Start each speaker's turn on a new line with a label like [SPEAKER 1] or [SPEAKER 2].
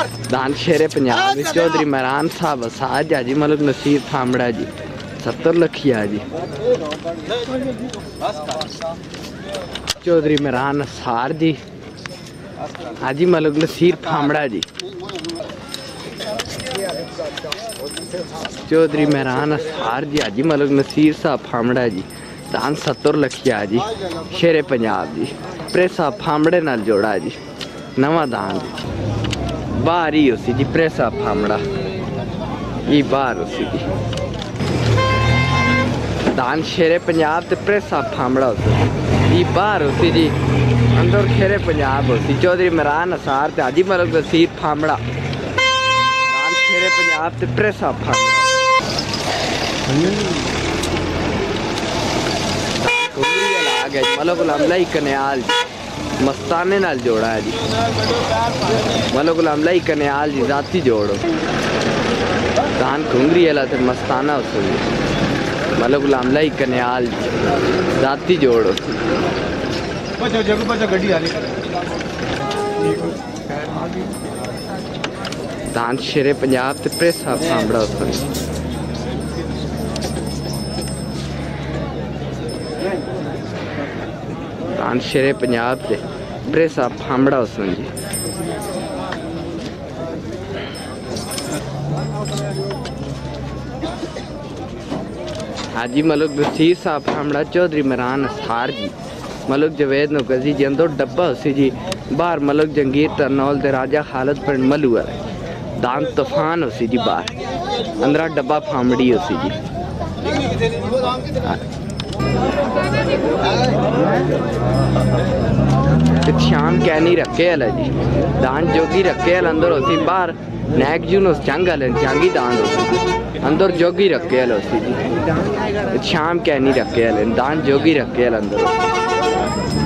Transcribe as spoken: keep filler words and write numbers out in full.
[SPEAKER 1] दान शेरे पंजाब चौधरी महरान साहब साज जी मलिक नसीर फामड़ा जी सत्तर लखिया जी चौधरी महरान सार जी हाजी मलिक नसीर फामड़ा जी चौधरी महरान सार जी हाजी मलिक नसीर साहब फामड़ा जी दान सत्तर लखिया जी शेरे पंजाब जी प्रेसा फामड़े नाल जोड़ा जी नवा दान बाहर ही उसी जी प्रेसा फामड़ा ये बाहर उसी जी दान शेरे पंजाब ते प्रेसा फामड़ा उसी ये बाहर उसी जी अंदर शेरे पंजाब उसी चौधरी महरान असार ते हाजी मलिक नसीर फामड़ा दान शेरे पंजाब ते प्रेसा फामड़ा मलिक गुलाम कन्याल मस्ताने नाल जोड़ा है जी मलिक गुलाम कन्याल जी जाती जोड़ो दान घुंगरी वाला ते मस्ताना उस मलिक गुलाम कन्याल जी जाती जोड़ो दान शेरे पंजाब ते प्रेसा फामड़ा उस दान शेरे पंजाब से प्रेसा फामड़ा उसन जी हाजी मलिक नसीर साहब फामड़ा चौधरी महरान असार जी मलिक जवेद नौकजी जी अंदर डब्बा उसी जी बाहर मलिक जंगीर तरनौल दे राजा खालिद पिंड मलूआ दान तूफान उसी जी बाहर अंदर डब्बा फामड़ी उसी जी शाम कैनी रखे वाला जी दान जोगी रखे वाला अंदर होती बाहर नैक जून जंग वाले जंगी दान होती अंदर जोगी रखे वाला होती जी शाम कैनी रखे वाले दान जोगी रखे वाला अंदर